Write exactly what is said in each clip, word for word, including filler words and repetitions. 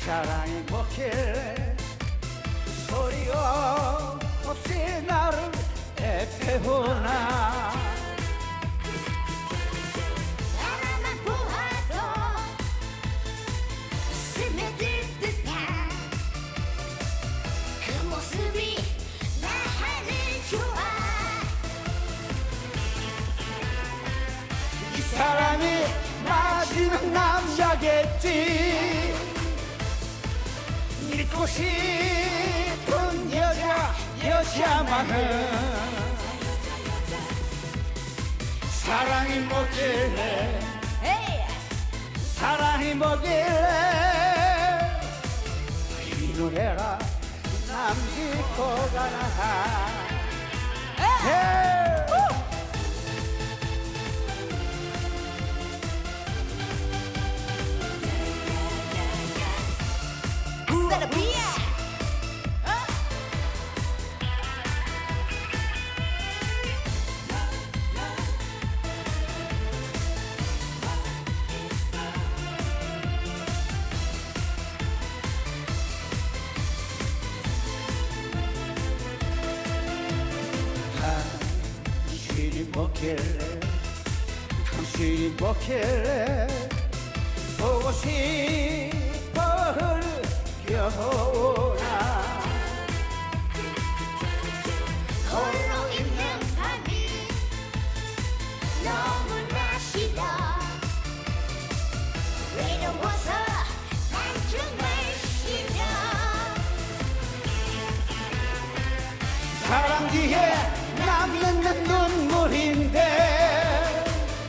사랑이 뭐길래 소리 없이 나를 애태우나. 바라만 보아도 스며들 듯한 그 모습이 나는 좋아. 이 사람이 마지막 남자겠지. 믿고 싶은 여자 여자만은 사랑이 뭐길래 사랑이 뭐길래 이 노래라 남기고 가나. 세라피아 당신이 뭐길래 당신이 뭐길래 보고 싶어 흘겨오나. 홀로 있는 밤이 너무나 싫어. 외로워서 난 정말 싫어. 사랑 뒤에 남는 눈물인데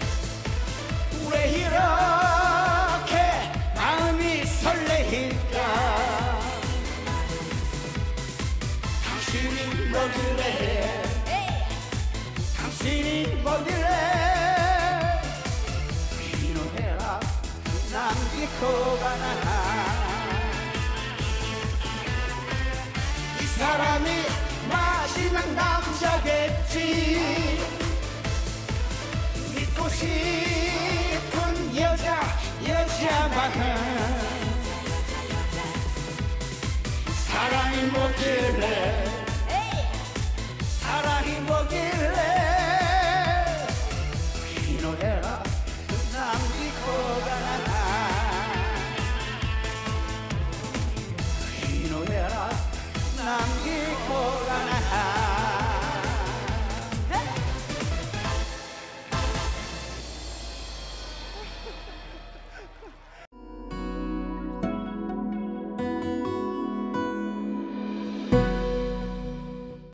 왜 이렇게 마음이 설레일까. 당신이 뭐길래 당신이 뭐길래 이 노래라 남기고 가나. 이 사람이 마지막 남자겠지. 믿고 싶은 여자 여자만은 사랑이 뭐길래 사랑이 뭐길래